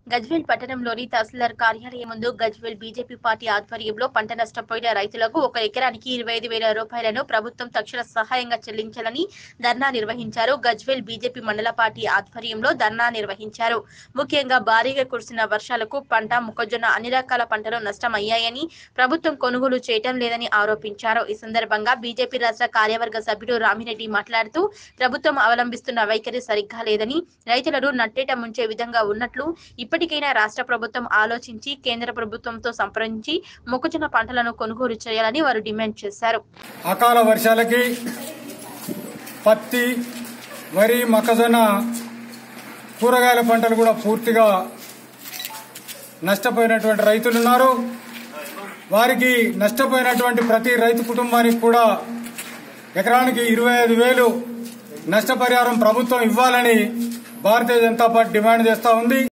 గజ్వేల్ పట్టణంలోని తహసీల్దార్ కార్యాలయం ముందు గజ్వేల్ బీజేపీ పార్టీ ఆధ్వర్యంలో పంట నష్టపోయిన రైతులకు 1 ఎకరానికి 25,000 రూపాయలను ప్రభుత్వం తక్షణ సహాయంగా చెల్లించాలని ధర్నా నిర్వహించారు. గజ్వేల్ బీజేపీ మండల పార్టీ ఆధ్వర్యంలో ధర్నా నిర్వహించారు. ముఖ్యంగా భారీగా కురిసిన వర్షాలకు పంట మొక్కజొన్న అన్ని రకాల పంటలు నష్టమయ్యాయని, ప్రభుత్వం కొనుగోలు చేయటం లేదని ఆరోపించారు. ఈ సందర్భంగా బీజేపీ రాష్ట్ర కార్యవర్గ సభ్యుడు రామిరెడ్డి మాట్లాడుతూ, ప్రభుత్వం అవలంబిస్తున్న వైఖరి సరిగ్గా లేదని, రైతులను నట్టేట ముంచే విధంగా ఉన్నట్లు, ఇప్పటికైనా రాష్ట్ర ప్రభుత్వం ఆలోచించి కేంద్ర ప్రభుత్వంతో సంప్రదించి మొక్కజొన్న పంటలను కొనుగోలు చేయాలని వారు డిమాండ్ చేశారు. అకాల వర్షాలకి పత్తి, వరి, మొక్కజొన్న, కూరగాయల పంటలు కూడా పూర్తిగా నష్టపోయినటువంటి రైతులు ఉన్నారు. వారికి నష్టపోయినటువంటి ప్రతి రైతు కుటుంబానికి కూడా ఎకరానికి 25,000 నష్టపరిహారం ప్రభుత్వం ఇవ్వాలని భారతీయ జనతా పార్టీ డిమాండ్ చేస్తా ఉంది.